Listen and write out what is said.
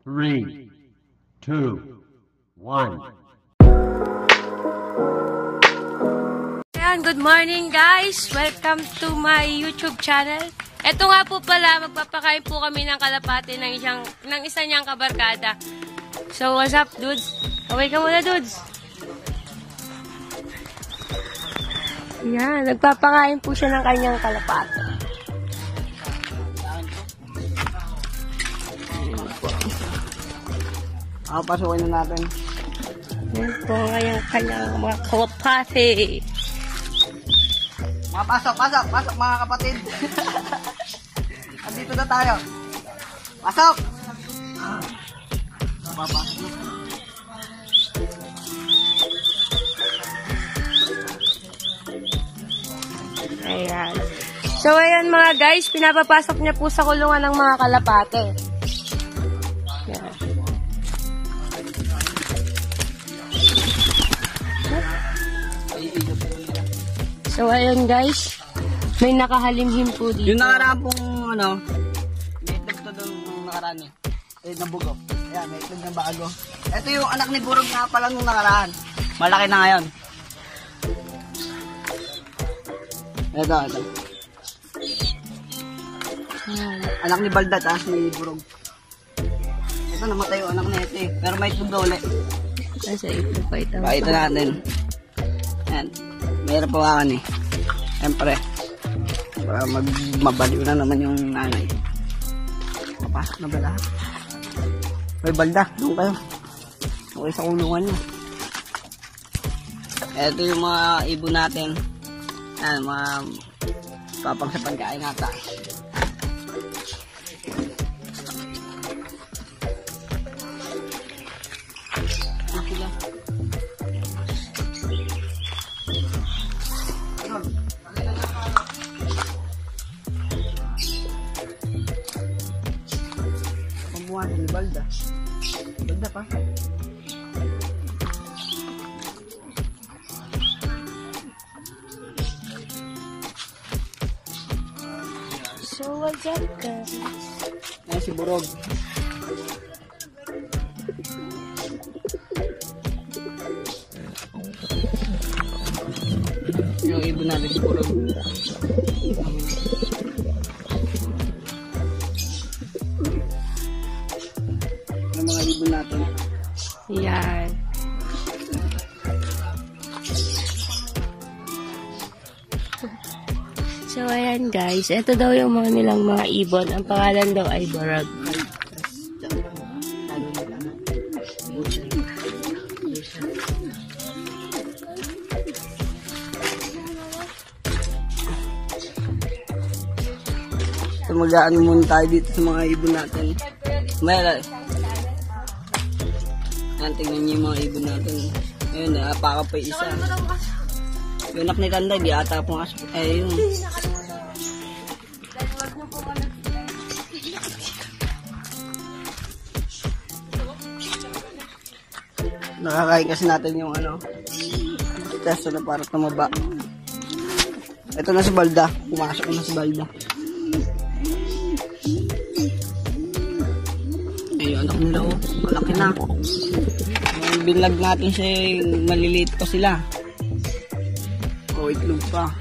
3, 2, 1. Ayan, good morning guys! Welcome to my YouTube channel. Ito nga po pala, magpapakain po kami ng kalapate ng isa niyang kabarkada. So, what's up, dudes? Kaway ka muna, dudes. Ayan, nagpapakain po siya ng kanyang kalapate. Pasukin na natin. Ayan po kanyang mga kalapate. Pasok mga kapatid. Andito na tayo. Pasok! Papasok na. Ayan. So, ayan mga guys, pinapapasok niya po sa kulungan ng mga kalapate. Ayan. So, ayan guys, may nakahalimhim po dito. Yung nakaraan pong may itlog to doon nung nakaraan eh. Nabugo. Ayan, may itlog na bago. Ito yung anak ni Burog nga pala nung nakaraan. Malaki na ngayon. Ito. Anak ni Balda, taas ni Burog. Ito, namatay yung anak na ito eh. Pero may itlog daw ulit. Nasa itlog pa ito. Pakita natin. Ayan. Mayroon pa wakan eh. Siyempre. Para mabaliw na naman yung nanay. Papasok na ba lahat? May Balda, doon kayo. Okay sa kulungan nyo. Ito yung mga ibon natin. Ayan, mga papang sa pagkain nata. Pambuhan ni Balda. Balda pa. So, what's up guys? Ayan si Burog. Yung ibon natin si Burog. Yung mga ibon natin. Yan. So, ayan guys. Ito daw yung mga nilang mga ibon. Ang pangalan daw ay Burog. So, mag-ano muna tayo dito sa mga ibon natin. Mayroon. Ayan, tingnan niyo yung mga ibon natin. Ayun, napaka pa isa. Yung anak ni Tanda, di ata pong aso. Ayun. Nakakain kasi natin yung test na para tumaba. Ito na si Balda. Pumasok na si Balda. Ayun, anak nila oh. Malaki na. Yung binlag natin siya, maliliit pa sila. O, itlog pa.